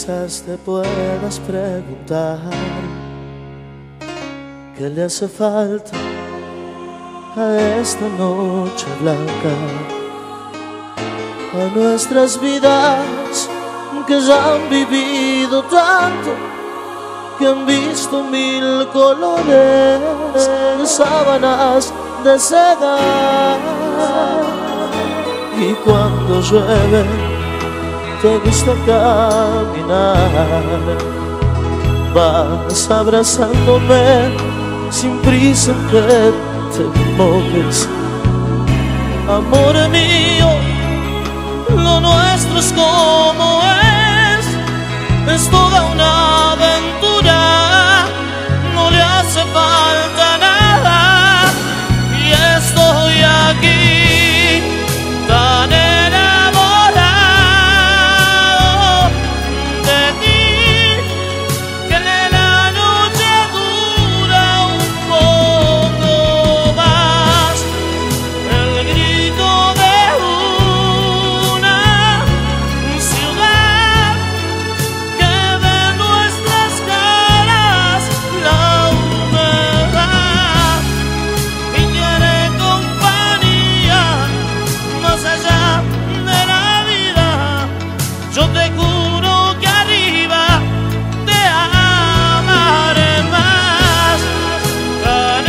Quizás te puedas preguntar qué le hace falta a esta noche blanca, a nuestras vidas que ya han vivido tanto, que han visto mil colores de sábanas de seda. Y cuando llueve te gusta caminar, vas abrazándome sin prisa que te mojes. Amor mío, lo nuestro es como es toda una aventura, no le hace falta nada, y estoy aquí tan enamorado de ti, que la noche dura un poco más. El grito de una ciudad que de nuestras caras la humedad y quiere compañía más allá de la vida. Yo te juro que arriba te amaré más, tan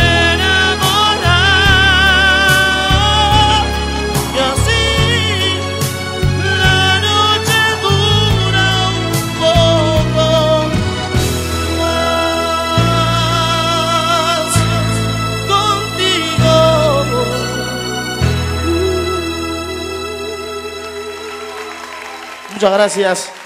enamorado, y así la noche dura un poco más contigo. Muchas gracias.